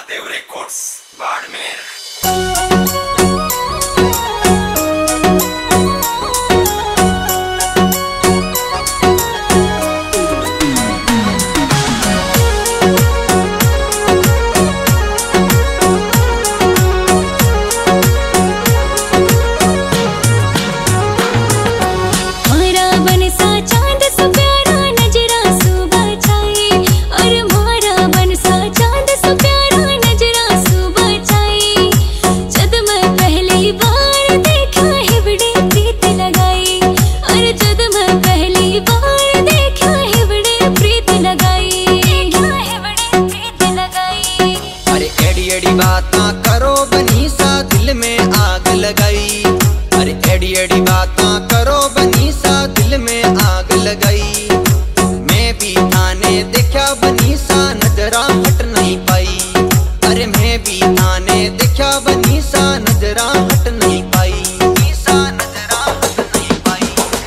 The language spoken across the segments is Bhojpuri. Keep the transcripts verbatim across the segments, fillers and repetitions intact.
महादेव रिकॉर्ड्स बाड़मेर। एड़ी बातां करो बनीसा दिल में आग लगाई। अरे एड़ी एड़ी बातां करो बनीसा दिल में आग लगाई। मैं भी थाने देखा बनीसा नजरा हट नहीं पाई। अरे मैं भी थाने देखा बनीसा नजरा हट नहीं पाई। बनीसा नजरा हट नहीं पाई।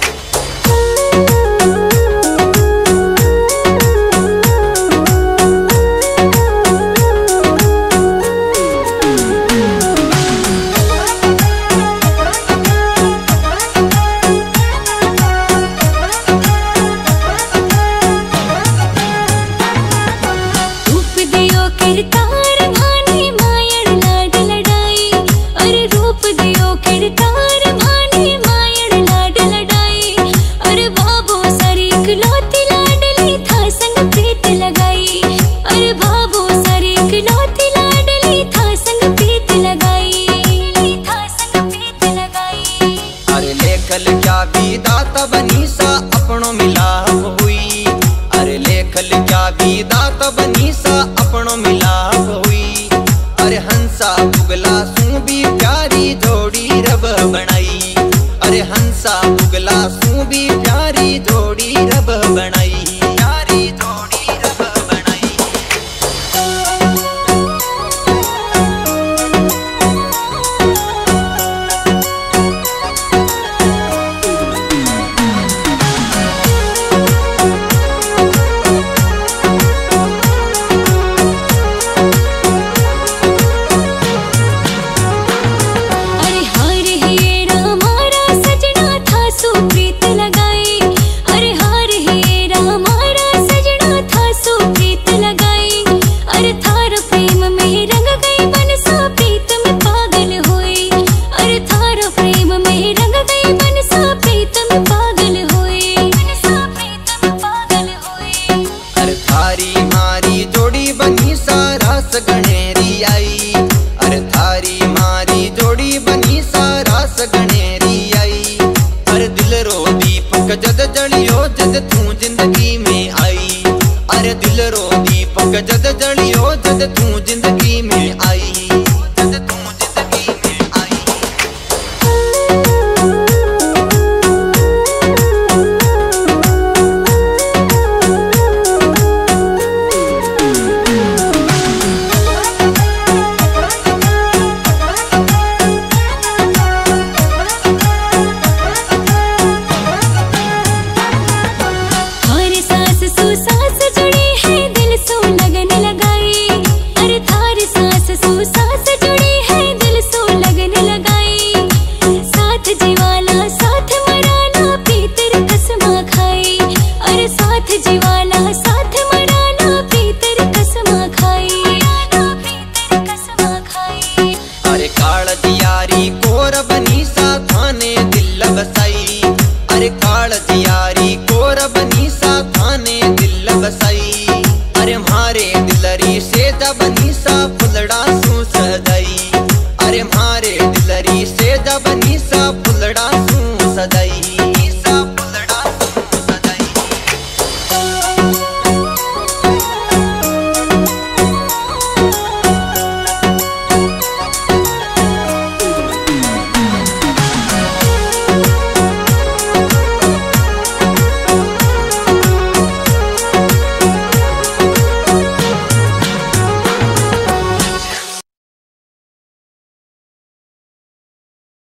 किरतार भानी मायड़ लाड लड़ाई। अरे रूप दियो किरतार भानी मायड़ लाड लड़ाई। अरे बाबू सरीक लौती लाडली था संग प्रीत लगाई। अरे बाबू सरीक लौती लाडली था संग प्रीत लगाई। था संग प्रीत लगाई। अरे लेखल क्या विधाता बनीसा अपनों मिलाप हुई। अरे लेखल क्या विधाता बनीसा अपनों मिलाप हुई। अरे हंसा बुगला सू भी प्यारी जोड़ी रब बनाई। अरे हंसा बुगला सू भी प्यारी जोड़ी रब बनाई। प्यारी जोड़ी रब बनाई। गणेरी आई। अरे थारी मारी जोड़ी बनीसा रास गणेरी आई। अरे दिल रो दीपक जद जलियो जद तू जिंदगी में आई। अरे दिल रो दीपक जद जलियो जद तू जिंदगी में आई।